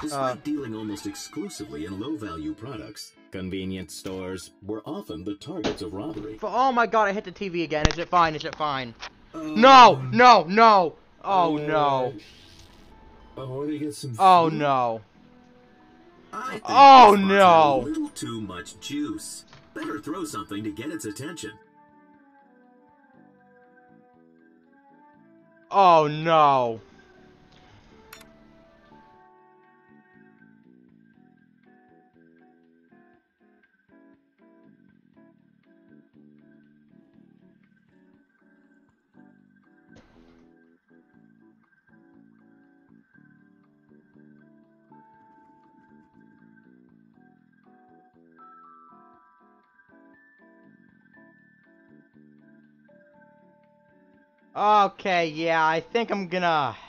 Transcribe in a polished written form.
Despite dealing almost exclusively in low-value products, convenience stores were often the targets of robbery. Oh my god, I hit the TV again. Is it fine? Is it fine? No! No! No! Oh no. I want to get some Oh food. no. I think Oh this spot's had a no. little too much juice. Better throw something to get its attention. Oh no. Okay, yeah, I think I'm gonna